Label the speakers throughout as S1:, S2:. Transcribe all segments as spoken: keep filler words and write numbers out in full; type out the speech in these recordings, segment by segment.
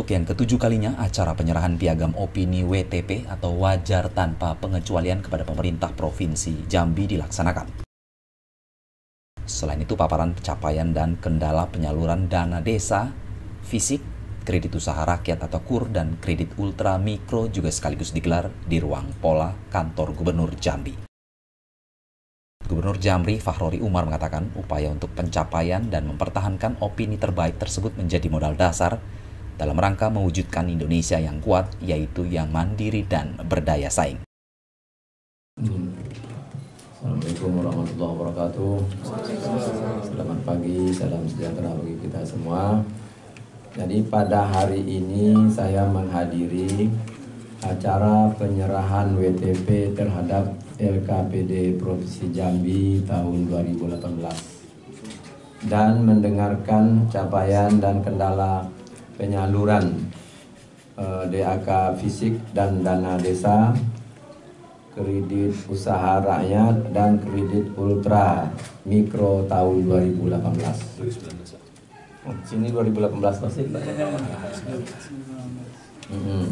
S1: yang ketujuh kalinya acara penyerahan piagam opini W T P atau wajar tanpa pengecualian kepada pemerintah Provinsi Jambi dilaksanakan. Selain itu, paparan pencapaian dan kendala penyaluran dana desa, fisik, kredit usaha rakyat atau K U R, dan kredit ultra mikro juga sekaligus digelar di ruang pola kantor Gubernur Jambi. Gubernur Jambi Fakhrori Umar mengatakan upaya untuk pencapaian dan mempertahankan opini terbaik tersebut menjadi modal dasar dalam rangka mewujudkan Indonesia yang kuat, yaitu yang mandiri dan berdaya saing.
S2: Assalamualaikum warahmatullahi wabarakatuh. Selamat pagi, salam sejahtera bagi kita semua. Jadi pada hari ini saya menghadiri acara penyerahan W T P terhadap L K P D Provinsi Jambi tahun dua ribu delapan belas dan mendengarkan capaian dan kendala penyaluran eh, D A K fisik dan dana desa, kredit usaha rakyat, dan kredit ultra mikro tahun dua ribu delapan belas. Oh, sini dua ribu delapan belas pasti. Hmm.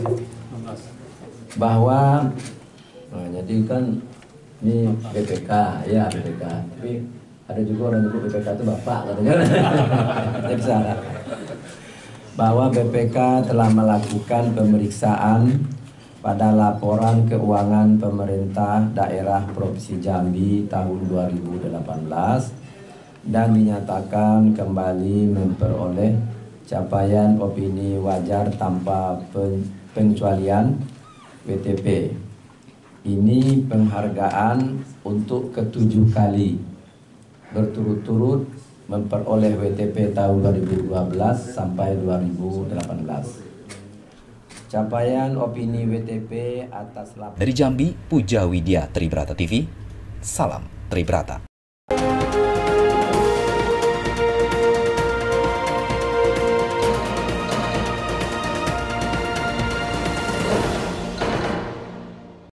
S2: Bahwa nah, jadi kan ini B P K ya B P K, tapi ada juga orang nyebut B P K itu bapak katanya. Jadi salah. Bahwa B P K telah melakukan pemeriksaan pada laporan keuangan pemerintah daerah Provinsi Jambi tahun dua ribu delapan belas dan dinyatakan kembali memperoleh capaian opini wajar tanpa pengecualian W T P. Ini penghargaan untuk ketujuh kali berturut-turut memperoleh W T P tahun dua ribu dua belas sampai dua ribu delapan belas. Capaian opini W T P atas laporan.
S1: Dari Jambi, Puja Widya, Tribrata T V, salam Tribrata.